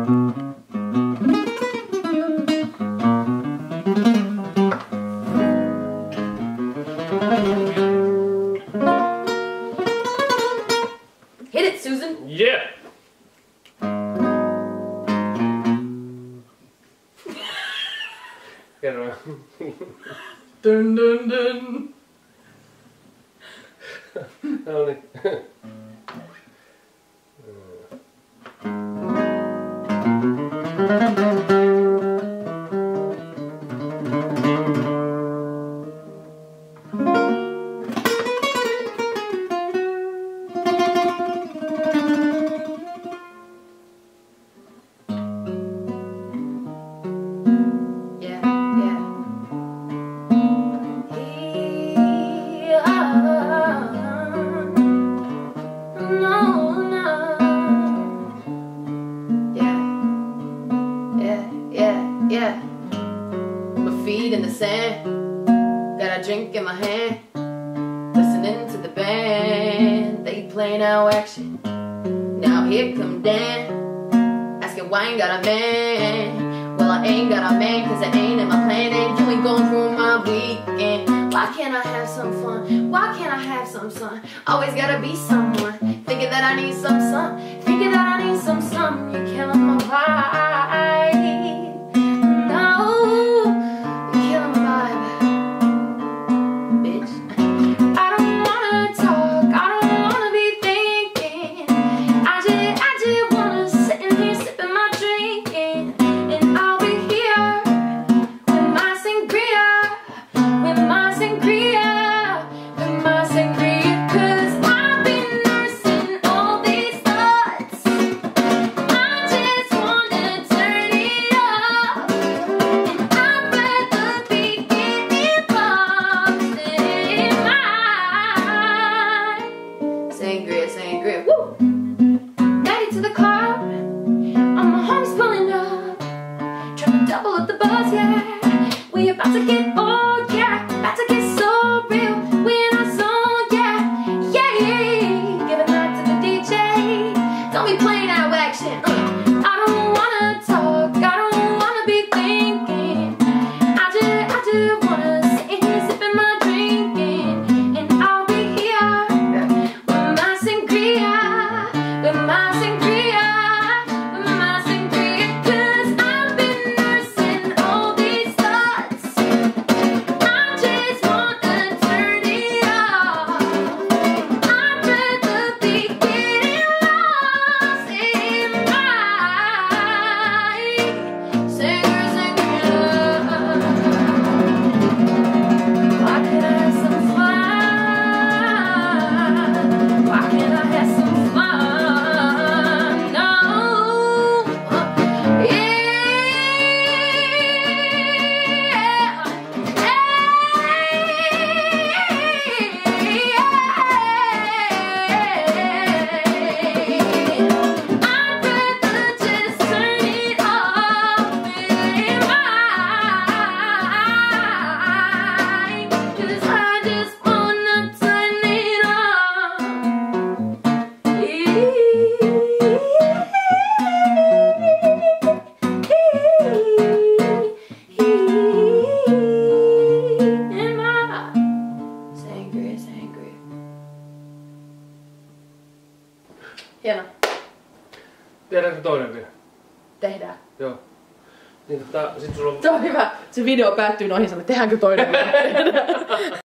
Hit it, Susan. Yeah. Kerro. Dun dun dun. No niin. Yeah, my feet in the sand, got a drink in my hand, listening to the band. They play now action. Now here come Dan, asking why I ain't got a man. Well, I ain't got a man, cause it ain't in my plan, and you ain't going through my weekend. Why can't I have some fun? Why can't I have some sun? Always gotta be someone, thinking that I need some sun, thinking that I need some sun. You're killing my vibe. Sangria, woo! Made it to the car, all my homies pulling up, trying to double up the buzz, yeah. We about to get old, yeah, about to get so real. We in our zone, yeah, yeah, yeah. Give a night to the DJ, don't be playing out action. I don't wanna talk, I don't wanna be thinking. I just wanna sit here sipping my drinking, and I'll be here with my sangria, cause I've been nursing all these thoughts. I just wanna turn it off. I'd rather be getting lost in my sangria. Why can't I have some fun? Why can't I have some fun? No. Yeah. I'd rather just turn it off in mine, cause I just wanna turn it off. In my sangria. Hieno. Tehdäänkö toinen vielä? Tehdään. Joo. Niin sit sulla on... Se on hyvä. Se video päättyy noihin sanoen, tehdäänkö toinen vielä?